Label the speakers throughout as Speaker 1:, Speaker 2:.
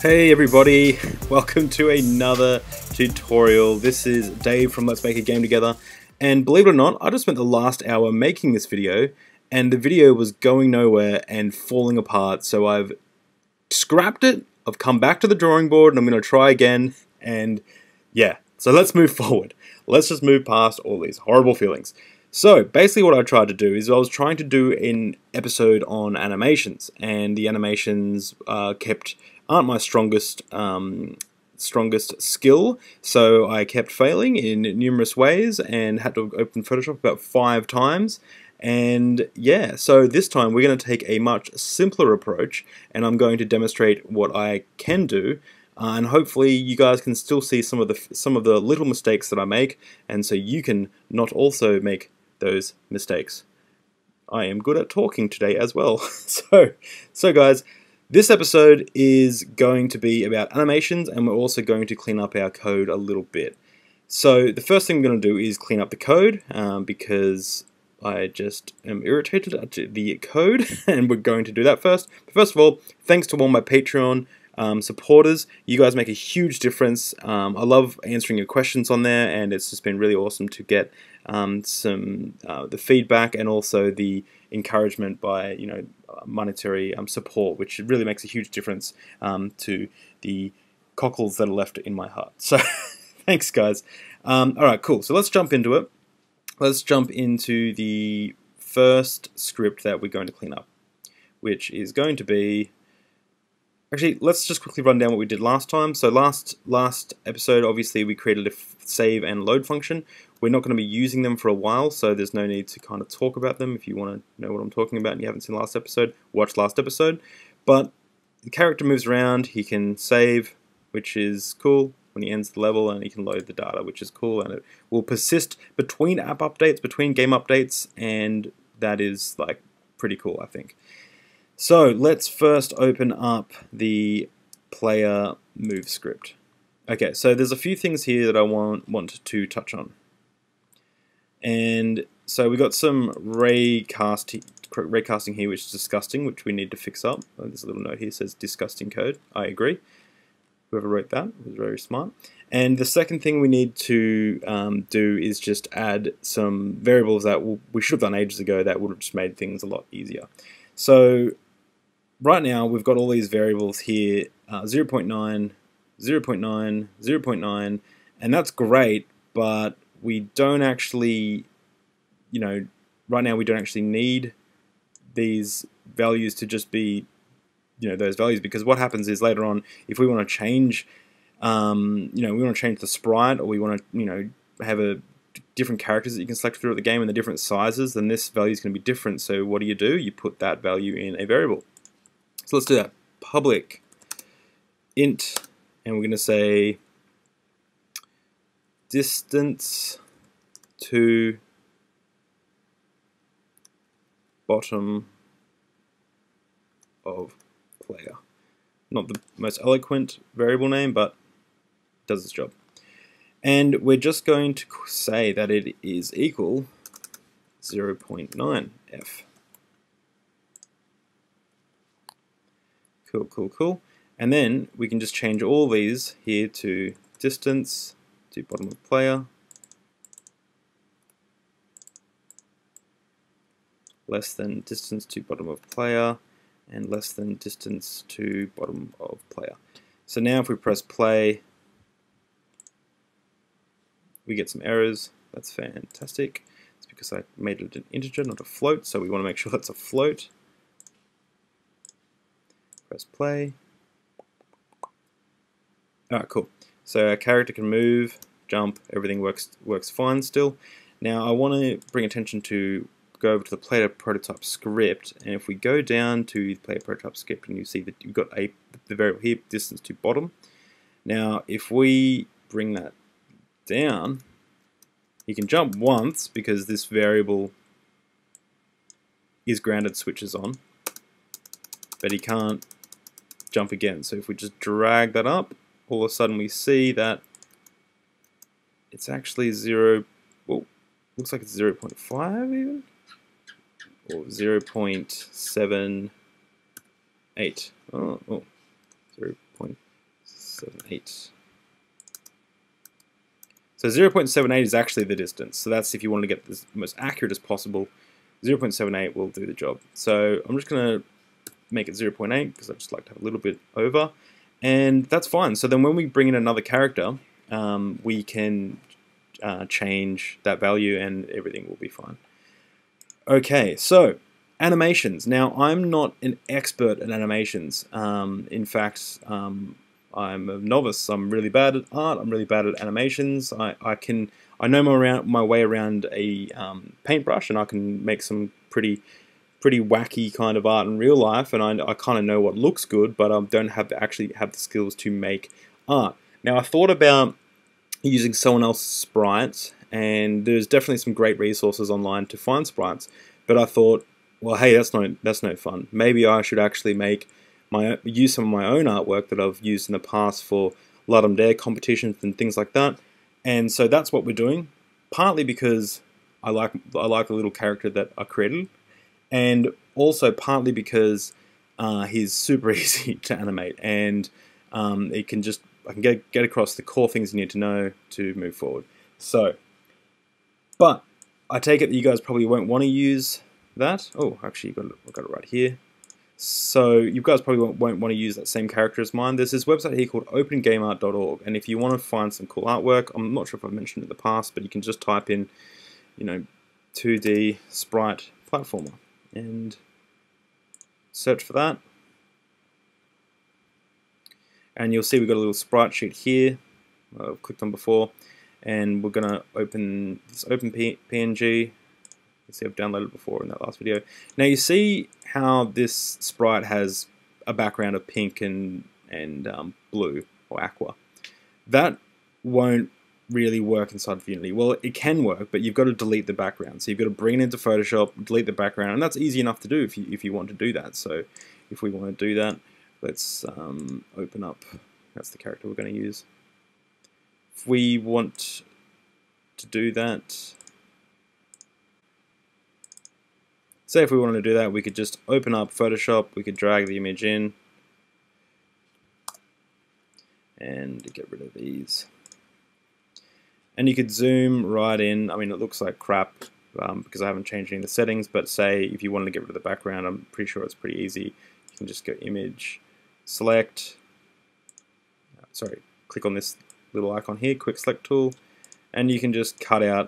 Speaker 1: Hey everybody, welcome to another tutorial. This is Dave from Let's Make a Game Together, and believe it or not, I just spent the last hour making this video and the video was going nowhere and falling apart, so I've scrapped it, I've come back to the drawing board and I'm going to try again, and yeah, so let's move forward. Let's just move past all these horrible feelings. So basically what I tried to do is I was trying to do an episode on animations, and the animations aren't my strongest skill, so I kept failing in numerous ways and had to open Photoshop about 5 times. And yeah, so this time we're going to take a much simpler approach, and I'm going to demonstrate what I can do. And hopefully you guys can still see some of the little mistakes that I make, and so you can not also make those mistakes. I am good at talking today as well. So guys, this episode is going to be about animations, and we're also going to clean up our code a little bit. So the first thing we're going to do is clean up the code, because I just am irritated at the code, and we're going to do that first. But first of all, thanks to all my Patreon supporters. You guys make a huge difference. I love answering your questions on there, and it's just been really awesome to get the feedback and also the encouragement by monetary support, which really makes a huge difference to the cockles that are left in my heart. So thanks guys. Alright, cool. So let's jump into it. Let's jump into the first script that we're going to clean up, which is going to be... Actually, let's just quickly run down what we did last time. So last episode, obviously, we created a save and load function. We're not going to be using them for a while, so there's no need to kind of talk about them. If you want to know what I'm talking about and you haven't seen last episode, watch last episode. But the character moves around, he can save, which is cool, when he ends the level, and he can load the data, which is cool, and it will persist between app updates, between game updates, and that is like pretty cool, I think. So let's first open up the player move script. Okay, so there's a few things here that I want to touch on. And so we got some raycasting here, which is disgusting, which we need to fix up. There's a little note here that says disgusting code. I agree. Whoever wrote that was very smart. And the second thing we need to do is just add some variables that we should have done ages ago that would have just made things a lot easier. So right now we've got all these variables here, 0.9, 0.9, 0.9, and that's great, but we don't actually, right now we don't actually need these values to just be, those values, because what happens is later on, if we want to change, we want to change the sprite, or we want to, have different characters that you can select throughout the game and the different sizes, then this value is going to be different. So what do? You put that value in a variable. So let's do that. Public int, and we're going to say distance to bottom of player. Not the most eloquent variable name, but it does its job. And we're just going to say that it is equal 0.9f. Cool. And then we can just change all these here to distance to bottom of player, less than distance to bottom of player, and less than distance to bottom of player. So now if we press play, we get some errors. That's fantastic. It's because I made it an integer, not a float, so we want to make sure that's a float. Press play. Alright, cool. So our character can move, jump, everything works fine still. Now I want to bring attention to go over to the player prototype script, and if we go down to the player prototype script, and you see that you've got the variable here, distance to bottom. Now if we bring that down, he can jump once because this variable is grounded switches on, but he can't jump again. So if we just drag that up, all of a sudden we see that it's actually looks like it's 0.5 even, or 0.78. 0. 0.78. So 0.78 is actually the distance. So that's if you want to get this most accurate as possible. 0.78 will do the job. So I'm just going to make it 0.8 because I just like to have a little bit over. And that's fine. So then when we bring in another character, we can change that value and everything will be fine. Okay, so animations. Now, I'm not an expert at animations. In fact, I'm a novice. I'm really bad at art. I'm really bad at animations. I know my way around a paintbrush, and I can make some pretty wacky kind of art in real life, and I kind of know what looks good, but I don't actually have the skills to make art. Now, I thought about using someone else's sprites, and there's definitely some great resources online to find sprites, but I thought, well, hey, that's no fun. Maybe I should actually use some of my own artwork that I've used in the past for Ludum Dare competitions and things like that. And so that's what we're doing, partly because I like the little character that I created, and also partly because he's super easy to animate, and I can get across the core things you need to know to move forward. So, but I take it that you guys probably won't want to use that. Oh, actually, I've got it right here. So you guys probably won't want to use that same character as mine. There's this website here called opengameart.org, and if you want to find some cool artwork, I'm not sure if I've mentioned it in the past, but you can just type in, 2D sprite platformer and search for that. And you'll see we've got a little sprite sheet here I've clicked on before, and we're going to open this PNG. You see I've downloaded it before in that last video. Now you see how this sprite has a background of pink and blue or aqua. That won't really work inside of Unity. Well, it can work, but you've got to delete the background. So you've got to bring it into Photoshop, delete the background, and that's easy enough to do if you want to do that. So if we want to do that, let's open up. That's the character we're going to use. If we want to do that, say if we wanted to do that, we could just open up Photoshop, we could drag the image in and get rid of these. And you could zoom right in. I mean, it looks like crap because I haven't changed any of the settings, but say if you wanted to get rid of the background, I'm pretty sure it's pretty easy. You can just go image, select, click on this little icon here, quick select tool, and you can just cut out,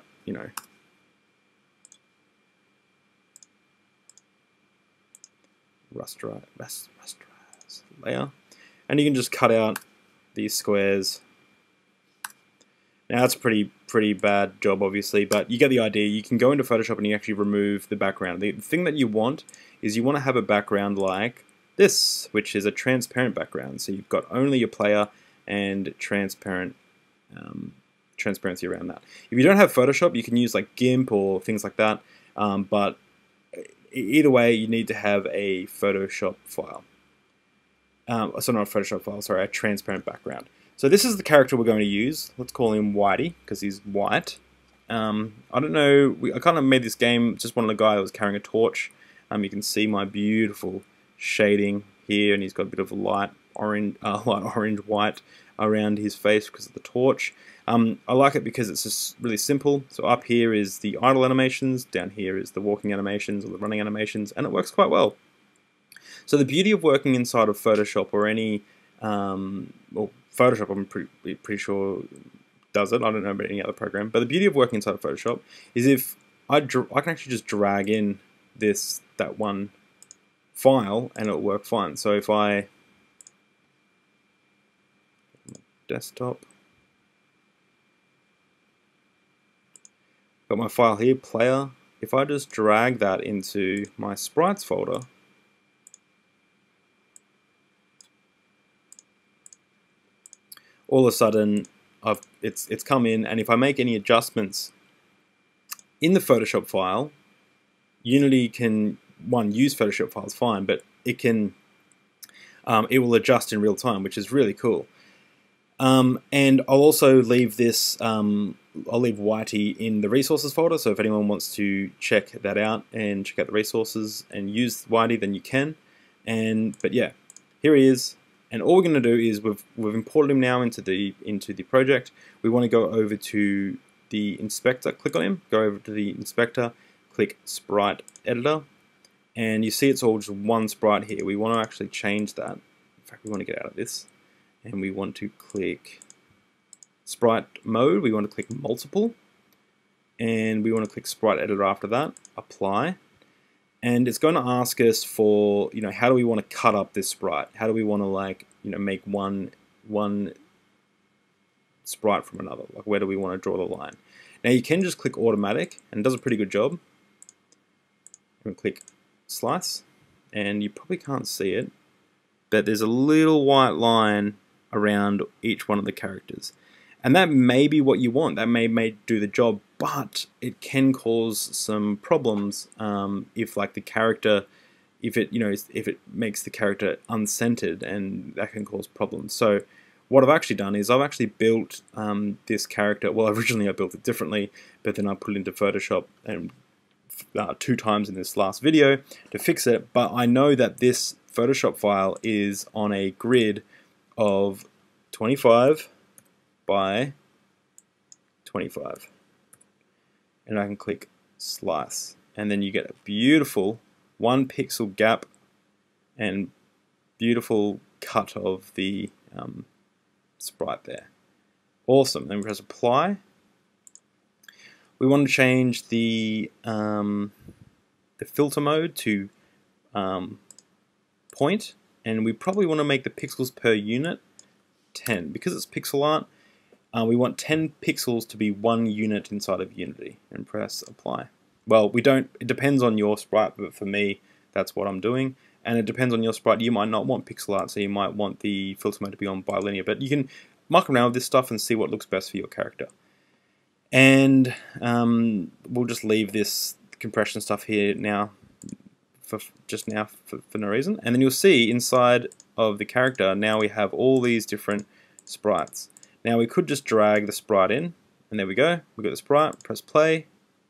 Speaker 1: rasterize layer, and you can just cut out these squares. Now that's a pretty bad job, obviously, but you get the idea. You can go into Photoshop and you actually remove the background. The thing that you want is you want to have a background like this, which is a transparent background. So you've got only your player and transparency around that. If you don't have Photoshop, you can use like GIMP or things like that, but either way, you need to have a Photoshop file. So not a Photoshop file, sorry, a transparent background. So this is the character we're going to use. Let's call him Whitey, because he's white. I don't know, I kind of made this game, just one of the guy that was carrying a torch. You can see my beautiful shading here, and he's got a bit of a light orange, white around his face because of the torch. I like it because it's just really simple. So up here is the idle animations, down here is the walking animations or the running animations, and it works quite well. So the beauty of working inside of Photoshop or any, well, Photoshop I'm pretty sure does it, I don't know about any other program, but the beauty of working inside of Photoshop is if I can actually just drag in that one file and it'll work fine. So if I desktop, got my file here, player, if I just drag that into my sprites folder, all of a sudden it's come in, and if I make any adjustments in the Photoshop file, Unity can use Photoshop files fine, but it will adjust in real time, which is really cool. And I'll also leave this, I'll leave Whitey in the resources folder, so if anyone wants to check that out and check out the resources and use Whitey, then you can. But yeah, here he is. And all we're going to do is we've imported him now into the project. We want to go over to the inspector, click on him, go over to the inspector, click sprite editor, and you see it's all just one sprite here. We want to actually change that. In fact, we want to get out of this, and we want to click sprite mode. We want to click multiple, and we want to click sprite editor after that, apply. And it's going to ask us for, how do we want to cut up this sprite? How do we want to make one sprite from another? Like, where do we want to draw the line? Now you can just click automatic, and it does a pretty good job. And click slice, and you probably can't see it, but there's a little white line around each one of the characters. And that may be what you want. That may do the job, but it can cause some problems if the character, if it makes the character uncentered, and that can cause problems. So what I've actually done is I've actually built this character. Well, originally I built it differently, but then I put it into Photoshop and 2 times in this last video to fix it. But I know that this Photoshop file is on a grid of 25 by 25, and I can click slice, and then you get a beautiful 1 pixel gap and beautiful cut of the sprite there. Awesome. Then we press apply. We want to change the filter mode to point, and we probably want to make the pixels per unit 10 because it's pixel art. We want 10 pixels to be 1 unit inside of Unity, and press apply. Well, we don't, it depends on your sprite, but for me, that's what I'm doing. And it depends on your sprite. You might not want pixel art, so you might want the filter mode to be on bilinear, but you can muck around with this stuff and see what looks best for your character. And we'll just leave this compression stuff here now, for no reason. And then you'll see inside of the character, now we have all these different sprites. Now we could just drag the sprite in, and there we go. We've got the sprite, press play,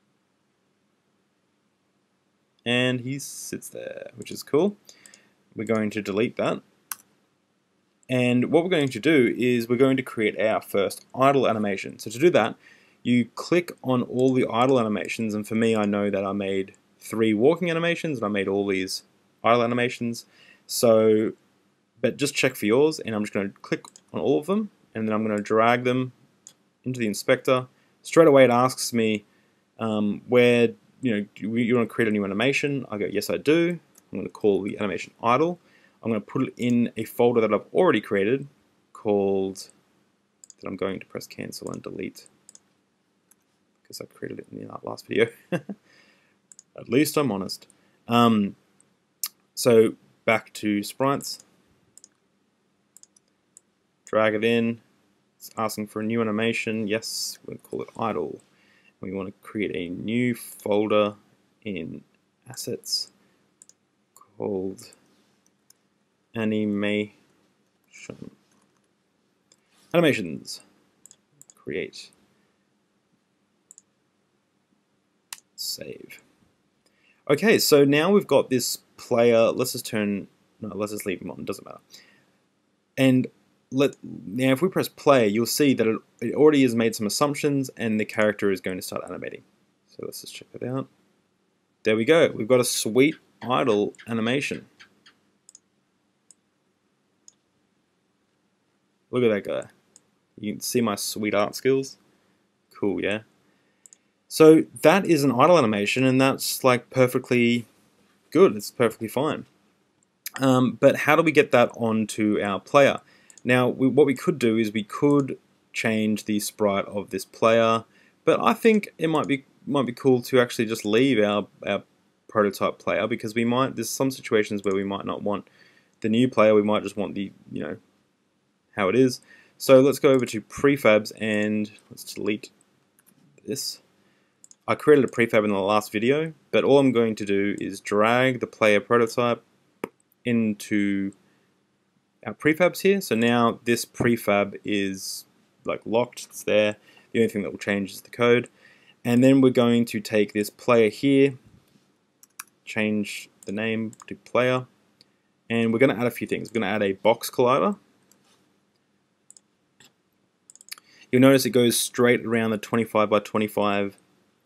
Speaker 1: and he sits there, which is cool. We're going to delete that. And what we're going to do is we're going to create our first idle animation. So to do that, you click on all the idle animations, and for me, I know that I made 3 walking animations, and I made all these idle animations. So, but just check for yours, and I'm just going to click on all of them, and then I'm going to drag them into the inspector. Straight away it asks me where, you want to create a new animation. I go, yes I do. I'm going to call the animation idle. I'm going to put it in a folder that I've already created called, that I'm going to press cancel and delete because I created it in the last video. At least I'm honest. So back to sprites. Drag it in. It's asking for a new animation. Yes, we'll call it idle. We want to create a new folder in assets called animation. Animations. Create. Save. Okay, so now we've got this player. Let's just leave him on. Doesn't matter. And now if we press play, you'll see that it already has made some assumptions, and the character is going to start animating. So let's just check that out. There we go. We've got a sweet idle animation. Look at that guy. You can see my sweet art skills. Cool, yeah? So that is an idle animation, and that's perfectly good. It's perfectly fine. But how do we get that onto our player? Now, what we could do is we could change the sprite of this player, but I think it might be cool to actually just leave our prototype player, because there's some situations where we might not want the new player. We might just want the how it is. So let's go over to prefabs and let's delete this. I created a prefab in the last video, but all I'm going to do is drag the player prototype into our prefabs here. So now this prefab is locked, it's there. The only thing that will change is the code. And then we're going to take this player here, change the name to player, And we're going to add a few things. We're going to add a box collider. You'll notice it goes straight around the 25 by 25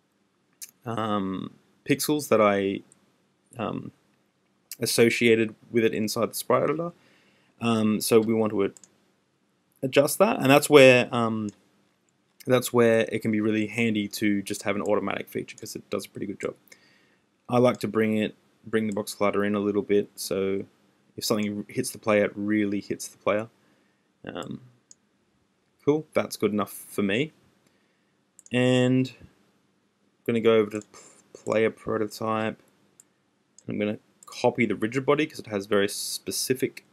Speaker 1: pixels that I associated with it inside the sprite editor. So we want to adjust that, and that's where it can be really handy to just have an automatic feature, because it does a pretty good job. I like to bring the box collider in a little bit, so if something hits the player, it really hits the player. Cool, that's good enough for me. And I'm going to go over to player prototype. I'm going to copy the rigid body because it has very specific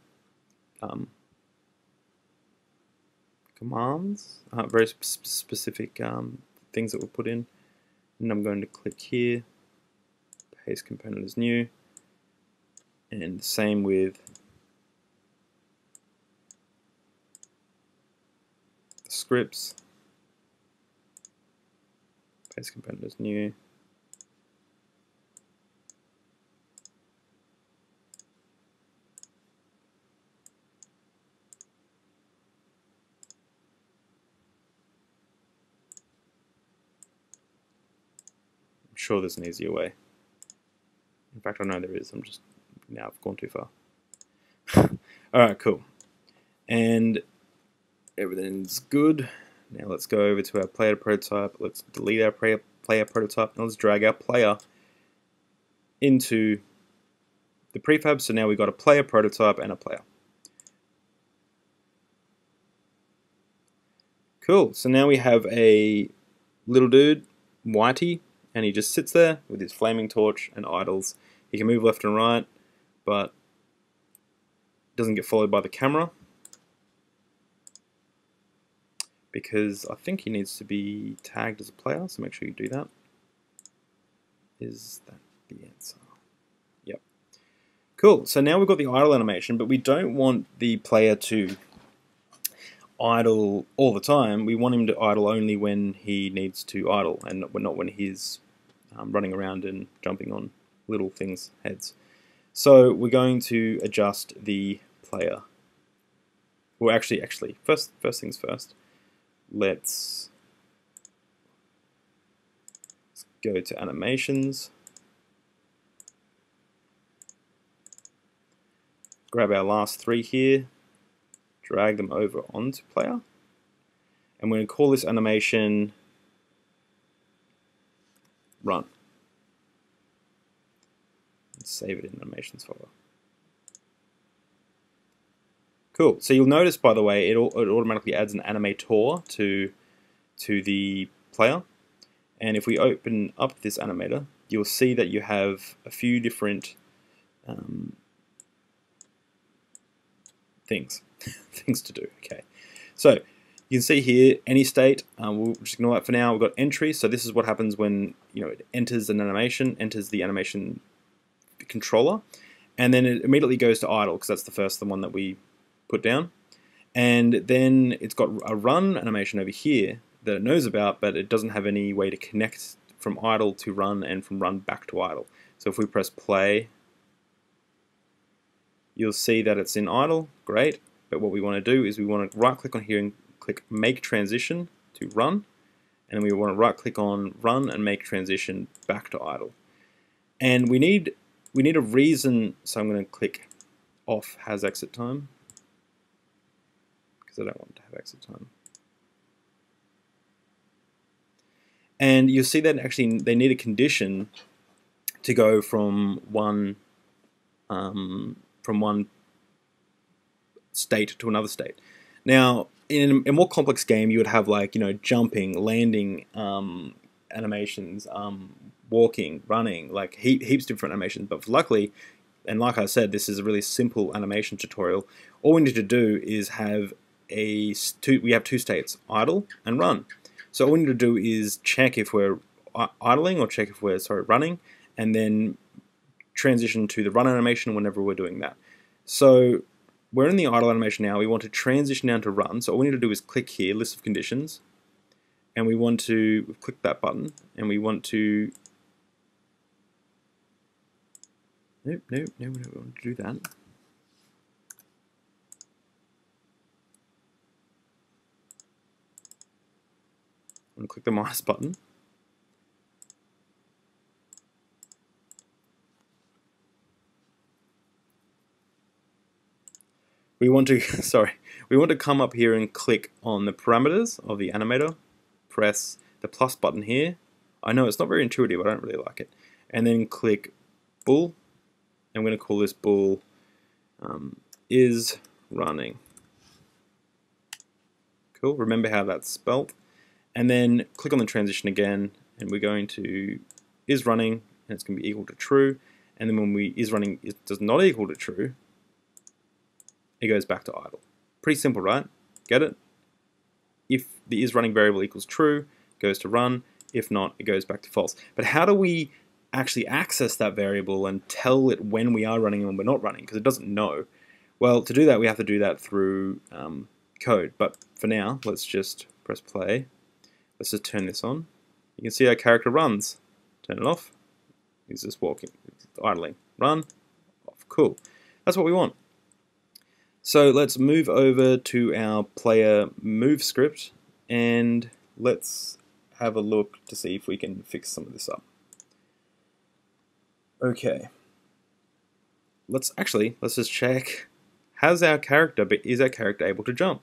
Speaker 1: commands, very specific things that we'll put in. And I'm going to click here, paste component as new, and same with the scripts, paste component as new. I'm sure there's an easier way. In fact, I know there is. Now I've gone too far. Alright, cool. And everything's good. Now let's go over to our player prototype. Let's delete our player prototype, and let's drag our player into the prefab. So now we've got a player prototype and a player. Cool. So now we have a little dude, Whitey, and he just sits there with his flaming torch and idles. He can move left and right, but doesn't get followed by the camera, because I think he needs to be tagged as a player, so make sure you do that. Is that the answer? Yep. Cool, so now we've got the idle animation, but we don't want the player to idle all the time. We want him to idle only when he needs to idle, and not when he's running around and jumping on little things' heads. So we're going to adjust the player. Well, actually, first things first. Let's go to animations, grab our last three here, drag them over onto player, and we're going to call this animation run. Let's save it in animations folder. Cool. So you'll notice, by the way, it automatically adds an animator to the player. And if we open up this animator, you'll see that you have a few different things to do. Okay. So you can see here any state. We'll just ignore that for now. We've got entry. So this is what happens when it enters an animation, enters the animation controller, and then it immediately goes to idle, because that's the one that we put down. And then it's got a run animation over here that it knows about, but it doesn't have any way to connect from idle to run and from run back to idle. So if we press play, you'll see that it's in idle. Great. But what we want to do is we want to right click on here and click make transition to run, and then we want to right click on run and make transition back to idle. And we need a reason, so I'm going to click off has exit time, because I don't want to have exit time. And you'll see that actually they need a condition to go from one state to another state. Now, in a more complex game, you would have like jumping, landing animations, walking, running, like heaps different animations. But luckily, and like I said, this is a really simple animation tutorial. All we need to do is have we have two states, idle and run. So all we need to do is check if we're idling or check if we're running, and then transition to the run animation whenever we're doing that. So we're in the idle animation now. We want to transition down to run. So all we need to do is click here, list of conditions, and we want to click that button, and we want to no, we don't want to do that. and click the minus button. We want to, we want to come up here and click on the parameters of the animator, press the plus button here. I know it's not very intuitive, I don't really like it. And then click bool. I'm going to call this bool is running. Cool, remember how that's spelt. And then click on the transition again, and we're going to is running, and it's going to be equal to true. And then when we is running does not equal to true, it goes back to idle. Pretty simple, right? Get it? If the is running variable equals true, it goes to run. If not, it goes back to false. But how do we actually access that variable and tell it when we are running and when we're not running? Because it doesn't know. Well, to do that, we have to do that through code. But for now, let's just press play. Let's just turn this on. You can see our character runs. Turn it off. He's just walking, idling. Run, off. Cool. That's what we want. So let's move over to our player move script and let's have a look to see if we can fix some of this up. Okay. Let's just check. Is our character able to jump?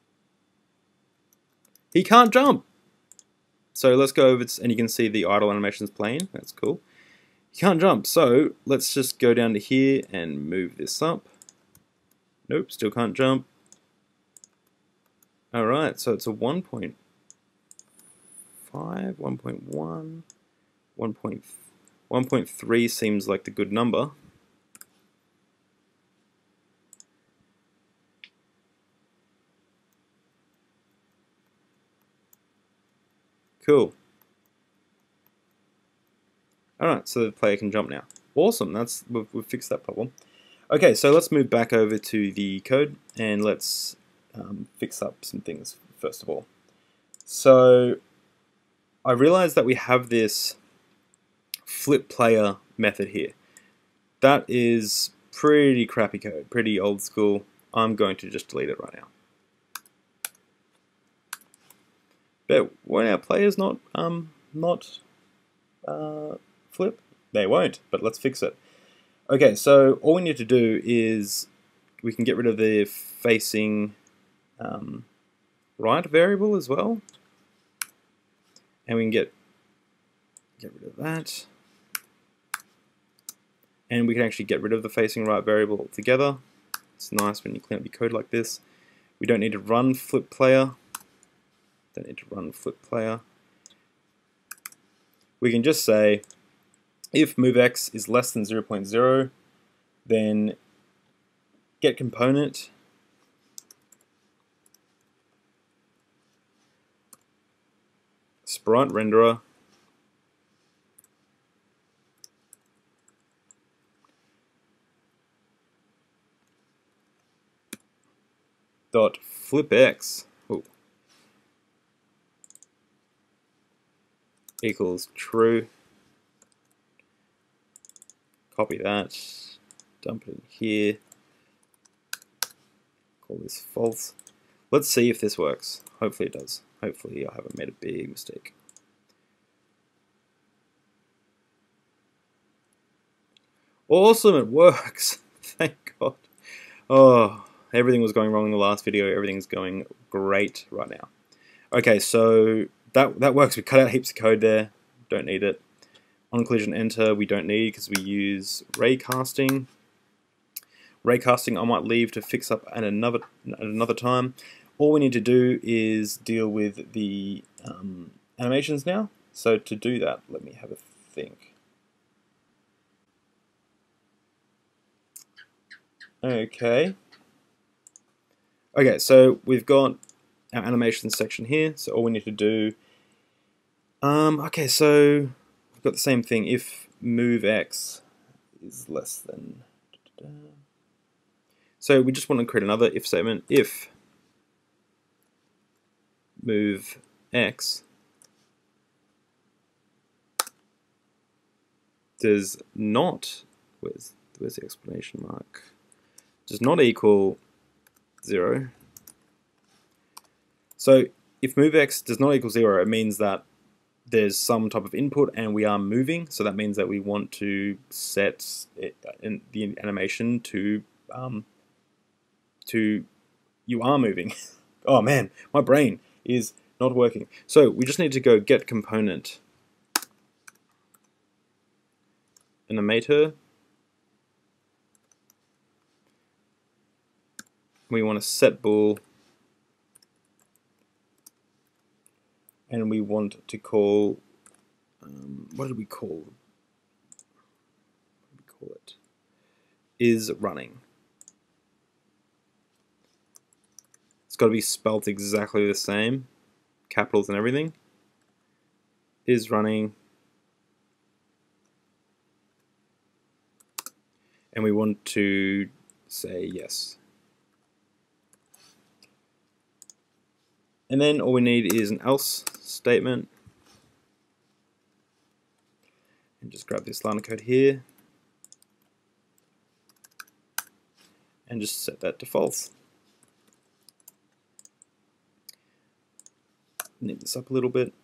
Speaker 1: He can't jump. So let's go over and you can see the idle animations playing. That's cool. He can't jump. So let's just go down to here and move this up. Nope, still can't jump. Alright, so it's a 1.5, 1.1, 1.3 seems like the good number. Cool. Alright, so the player can jump now. Awesome, we've fixed that problem. Okay, so let's move back over to the code and let's fix up some things first of all. So I realized that we have this flip player method here. That is pretty crappy code, pretty old school. I'm going to just delete it right now. But won't our players not flip? They won't, but let's fix it. Okay, so all we need to do is we can get rid of the facing right variable as well, and we can get rid of that, and we can actually get rid of the facing right variable altogether. It's nice when you clean up your code like this. We don't need to run flip player. We can just say if movex is less than 0.0, then get component sprite renderer dot flipx equals true. Copy that, dump it in here, call this false. Let's see if this works. Hopefully it does. Hopefully I haven't made a big mistake. Awesome, it works. Thank God. Oh, everything was going wrong in the last video. Everything's going great right now. Okay, so that works. We cut out heaps of code there. Don't need it. On collision enter we don't need because we use ray casting. Ray casting I might leave to fix up at another time. All we need to do is deal with the animations now. So to do that, let me have a think. Okay, so we've got our animations section here. So all we need to do, okay, so we've got the same thing. If movex is less than, so we just want to create another if statement. If movex does not, where's the exclamation mark? Does not equal 0. So if movex does not equal 0, it means that there's some type of input and we are moving, so that means that we want to set the animation to you are moving. Oh man, my brain is not working. So we just need to go get component animator. We want to set bool, and we want to call, what did we call it? Is running. It's got to be spelt exactly the same, capitals and everything. Is running, and we want to say yes. And then all we need is an else statement. And just grab this line of code here and just set that to false. Neat this up a little bit.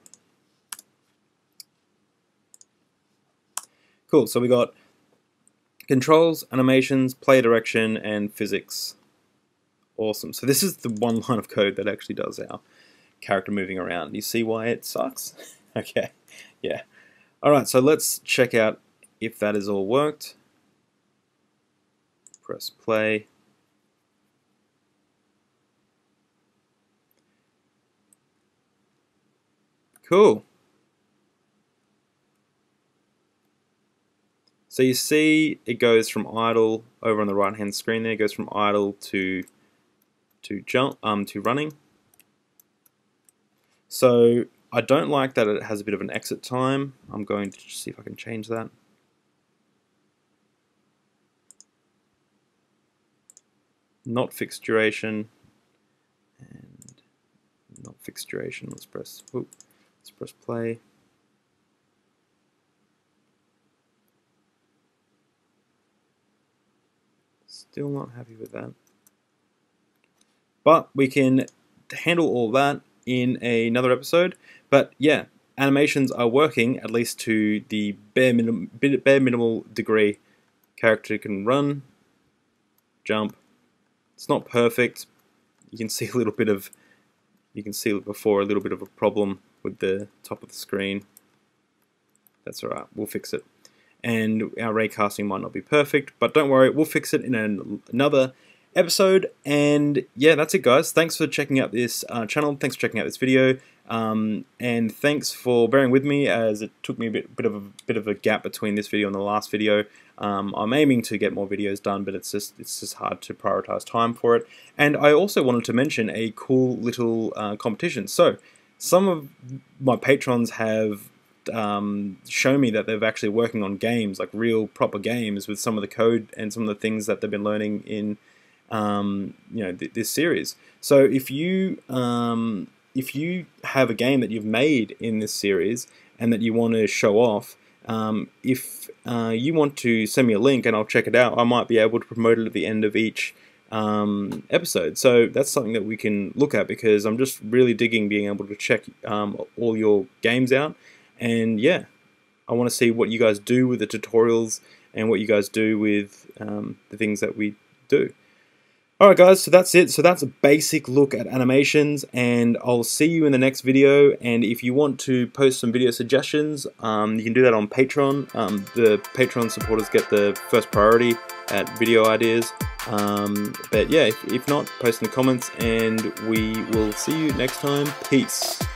Speaker 1: Cool, so we got controls, animations, play direction, and physics. Awesome. So this is the one line of code that actually does our character moving around. You see why it sucks? Okay, yeah. Alright, so let's check out if that has all worked. Press play. Cool. So you see it goes from idle over on the right hand screen there, it goes from idle to running. So I don't like that it has a bit of an exit time. I'm going to see if I can change that. Not fixed duration, and not fixed duration. Let's press play. Still not happy with that. But we can handle all that in another episode. But yeah, animations are working, at least to the bare minimal degree. Character can run, jump. It's not perfect. You can see a little bit of, before a little bit of a problem with the top of the screen. That's alright, we'll fix it. And our raycasting might not be perfect, but don't worry, we'll fix it in another episode. And yeah, that's it guys. Thanks for checking out this channel, thanks for checking out this video, and thanks for bearing with me as it took me a bit of a gap between this video and the last video. I'm aiming to get more videos done, but it's just hard to prioritize time for it. And I also wanted to mention a cool little competition. So some of my patrons have show me that they're actually working on games, like real proper games, with some of the code and some of the things that they've been learning in this series. So if you have a game that you've made in this series and that you want to show off, if you want to send me a link and I'll check it out, I might be able to promote it at the end of each episode. So that's something that we can look at, because I'm just really digging being able to check all your games out. And yeah, I want to see what you guys do with the tutorials and what you guys do with the things that we do. Alright guys, so that's it. So that's a basic look at animations, and I'll see you in the next video. And if you want to post some video suggestions, you can do that on Patreon. The Patreon supporters get the first priority at video ideas. But yeah, if not, post in the comments, and we will see you next time. Peace.